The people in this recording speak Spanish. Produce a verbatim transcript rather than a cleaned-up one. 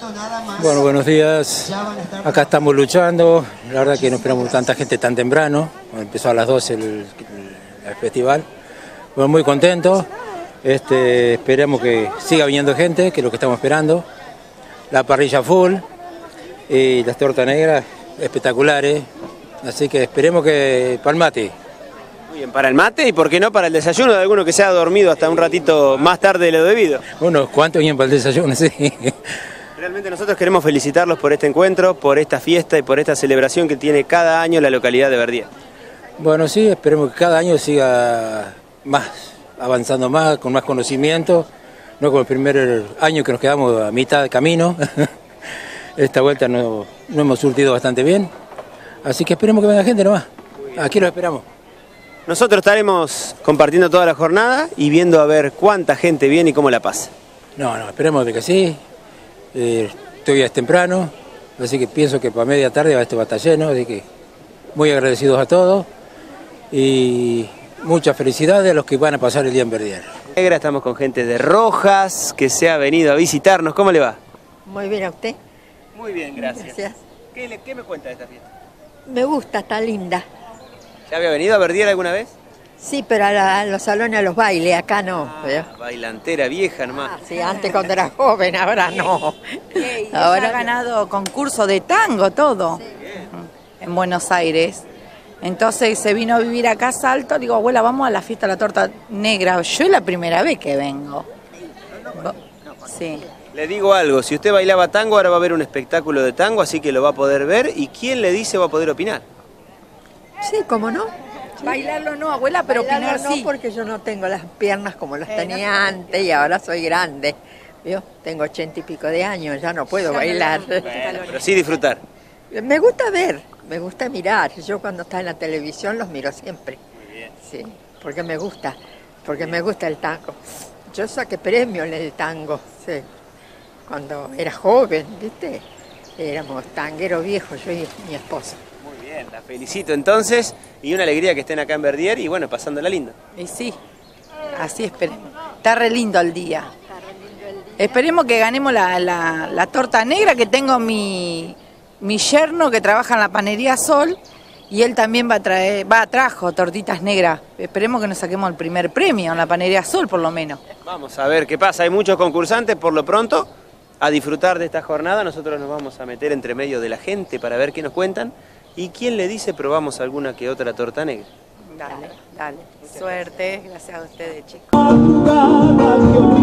Bueno, buenos días. Acá estamos luchando. La verdad que no esperamos tanta gente tan temprano. Empezó a las doce el, el, el festival. Bueno, muy contentos. Este, esperamos que siga viniendo gente, que es lo que estamos esperando. La parrilla full y las tortas negras espectaculares. Así que esperemos que para el mate. Muy bien, para el mate y por qué no para el desayuno de alguno que se ha dormido hasta un ratito más tarde de lo debido. Unos cuantos vienen para el desayuno, sí. Realmente nosotros queremos felicitarlos por este encuentro, por esta fiesta y por esta celebración que tiene cada año la localidad de Verdier. Bueno, sí, esperemos que cada año siga más, avanzando más, con más conocimiento, no como el primer año que nos quedamos a mitad de camino. Esta vuelta no, no hemos surtido bastante bien, así que esperemos que venga gente nomás. Aquí los esperamos. Nosotros estaremos compartiendo toda la jornada y viendo a ver cuánta gente viene y cómo la pasa. No, no, esperemos de que sí. Eh, todavía es temprano, así que pienso que para media tarde va a estar lleno, así que muy agradecidos a todos y muchas felicidades a los que van a pasar el día en Verdier. Negra, estamos con gente de Rojas que se ha venido a visitarnos. ¿Cómo le va? Muy bien, ¿a usted? Muy bien, gracias. Gracias. ¿Qué, le, ¿Qué me cuenta de esta fiesta? Me gusta, está linda. ¿Ya había venido a Verdier alguna vez? Sí, pero a, la- a los salones, a los bailes, acá no. ¿veo? Ah, bailantera vieja nomás. Ah, sí, antes cuando era joven, ahora no. Y Ahora ella ha ganado concurso de tango, todo, en Buenos Aires. Entonces se vino a vivir acá a Salto, digo, abuela, vamos a la fiesta de la torta negra. Yo es la primera vez que vengo. Sí. Le digo algo, si usted bailaba tango, ahora va a haber un espectáculo de tango, así que lo va a poder ver. ¿Y quién le dice va a poder opinar? Sí, ¿cómo no? Bailarlo no, abuela, pero Bailarlo opinar no, sí. porque yo no tengo las piernas como las Eh, tenía no. antes y ahora soy grande. ¿Vio? Tengo ochenta y pico de años, ya no puedo Ya no bailar. le dan escalones. Pero sí disfrutar. Me gusta ver, me gusta mirar. Yo cuando está en la televisión los miro siempre. Sí, porque me gusta, porque me gusta el tango. Yo saqué premio en el tango, sí. Cuando era joven, ¿viste? Éramos tangueros viejos, yo y mi esposo. Muy bien, la felicito entonces y una alegría que estén acá en Verdier y bueno, pasándola lindo. Y sí, así esperemos. Está re lindo el día. Esperemos que ganemos la, la, la torta negra, que tengo mi, mi yerno que trabaja en la panería Sol y él también va a traer, va, trajo tortitas negras. Esperemos que nos saquemos el primer premio en la panería Sol por lo menos. Vamos a ver qué pasa, hay muchos concursantes por lo pronto. A disfrutar de esta jornada, nosotros nos vamos a meter entre medio de la gente para ver qué nos cuentan. ¿Y quién le dice probamos alguna que otra torta negra? Dale, dale. Suerte, gracias a ustedes, chicos.